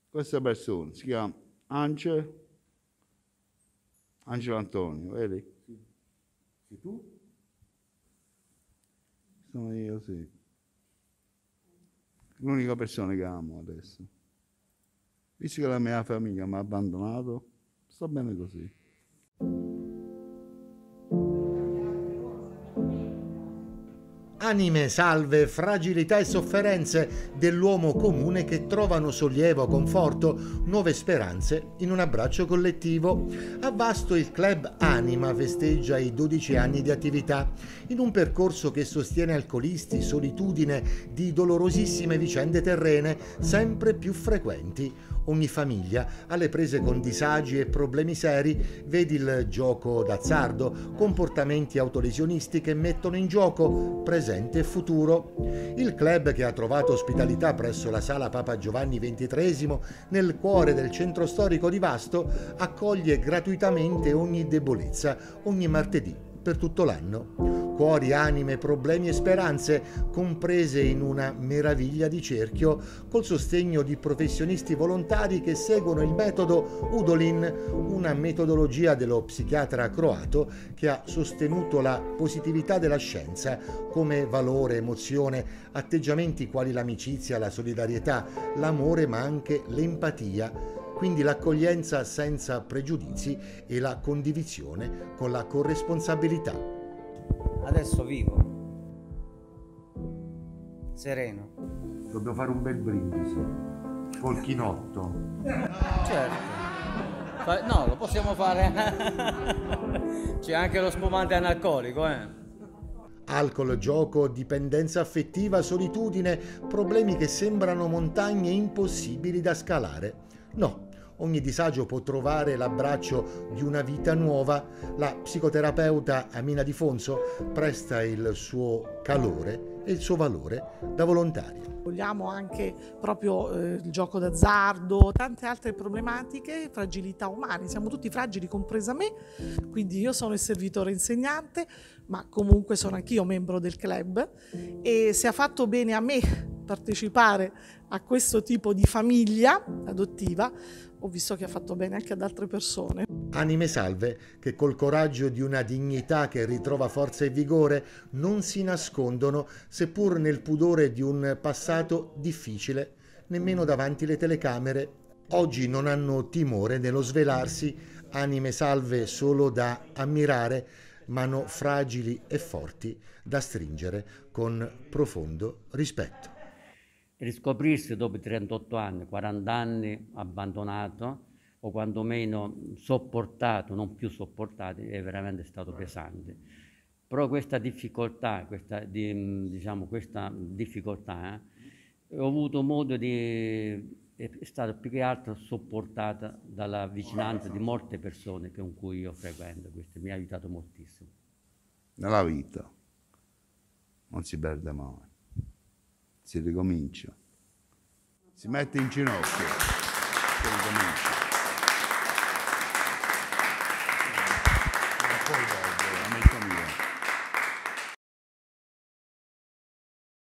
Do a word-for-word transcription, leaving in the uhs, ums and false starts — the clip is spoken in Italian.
questa persona si chiama Angelo, Angelo Antonio, vedi? Sì. Sei tu? Sono io, sì. L'unica persona che amo adesso. Visto che la mia famiglia mi ha abbandonato, sto bene così. Anime salve, fragilità e sofferenze dell'uomo comune che trovano sollievo, conforto, nuove speranze in un abbraccio collettivo. A Vasto il club Anima festeggia i dodici anni di attività in un percorso che sostiene alcolisti, solitudine di dolorosissime vicende terrene sempre più frequenti. Ogni famiglia alle prese con disagi e problemi seri, vedi il gioco d'azzardo, comportamenti autolesionisti che mettono in gioco presente e futuro. Il club, che ha trovato ospitalità presso la sala Papa Giovanni ventitreesimo nel cuore del centro storico di Vasto, accoglie gratuitamente ogni debolezza, ogni martedì per tutto l'anno. Cuori, anime, problemi e speranze comprese in una meraviglia di cerchio, col sostegno di professionisti volontari che seguono il metodo Udolin, una metodologia dello psichiatra croato che ha sostenuto la positività della scienza come valore, emozione, atteggiamenti quali l'amicizia, la solidarietà, l'amore, ma anche l'empatia, quindi l'accoglienza senza pregiudizi e la condivisione con la corresponsabilità. Adesso vivo, sereno. Dobbiamo fare un bel brindisi col chinotto. Certo. Fa- No, lo possiamo fare. C'è anche lo spumante analcolico, eh. Alcol, gioco, dipendenza affettiva, solitudine, problemi che sembrano montagne impossibili da scalare. No. Ogni disagio può trovare l'abbraccio di una vita nuova. La psicoterapeuta Amina Di Fonso presta il suo calore e il suo valore da volontaria. Vogliamo anche proprio eh, il gioco d'azzardo, tante altre problematiche, fragilità umane. Siamo tutti fragili, compresa me, quindi io sono il servitore insegnante, ma comunque sono anch'io membro del club, e se ha fatto bene a me partecipare a questo tipo di famiglia adottiva, ho visto che ha fatto bene anche ad altre persone. Anime salve che col coraggio di una dignità che ritrova forza e vigore non si nascondono, seppur nel pudore di un passato difficile, nemmeno davanti alle telecamere. Oggi non hanno timore nello svelarsi, anime salve solo da ammirare, mano fragili e forti da stringere con profondo rispetto. Riscoprirsi dopo trentotto anni, quaranta anni abbandonato o quantomeno sopportato, non più sopportato, è veramente stato pesante. Però questa difficoltà, questa, di, diciamo, questa difficoltà eh, ho avuto modo di, è stata più che altro sopportata dalla vicinanza di molte persone con cui io frequento. Questo mi ha aiutato moltissimo. Nella vita non si perde mai. Si ricomincia, si mette in ginocchio, si ricomincia.